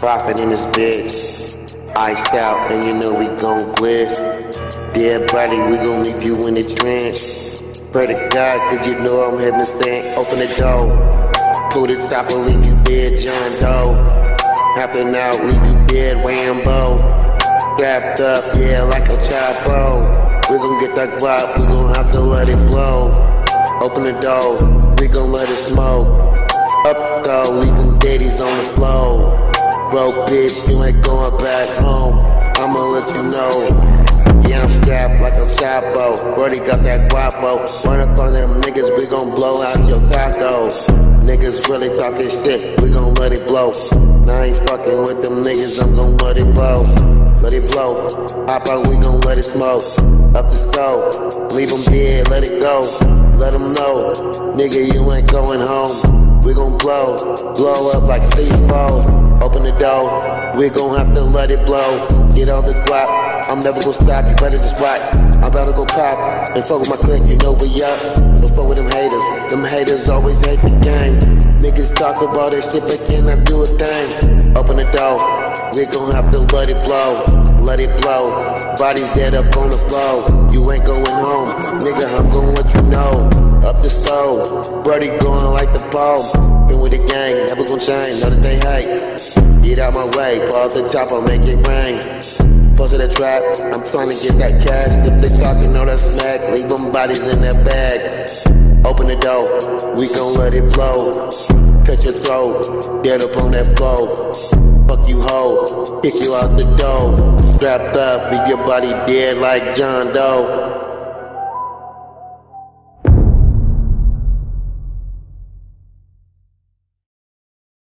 Profit in this bitch. Iced out, and you know we gon' blitz. Dead body, we gon' leave you in the trench. Pray to God, cause you know I'm heaven sent. Open the door, pull the top and leave you dead, John Doe. Happen out, leave you dead, Rambo. Strapped up, yeah, like a chapo. We gon' get that guap, we gon' have to let it blow. Open the door, we gon' let it smoke. Up go, leave them daddies on the floor. Broke bitch, you ain't going back home. I'ma let you know. Yeah, I'm strapped like a chapo. Brody got that guapo. Run up on them niggas, we gon' blow out your taco. Niggas really talking shit, we gon' let it blow. Now I ain't fucking with them niggas, I'm gon' let it blow. Let it blow. Hop out, we gon' let it smoke. Up the scope, leave them dead, let it go. Let them know, nigga, you ain't going home. We gon' blow up like C4. Open the door, we gon' have to let it blow. Get all the guap, I'm never gon' stop, you better just watch. I'm about to go pop, and fuck with my clique, you know we up. Don't fuck with them haters always hate the game. Niggas talk about that shit, but cannot do a thing. Open the door, we gon' have to let it blow. Let it blow, bodies dead up on the floor. You ain't going home, nigga, I'm gon' let you know. Up the stove, Brody going like the pole. Been with the gang, never gon' change, know that they hate. Get out my way, pull out the chopper, make it rain. Post to the trap, I'm trying to get that cash. If they talking, know that smack, leave them bodies in that bag. Open the door, we gon' let it blow. Cut your throat, get up on that floor. Fuck you hoe, kick you out the door. Strapped up, leave your body dead like John Doe.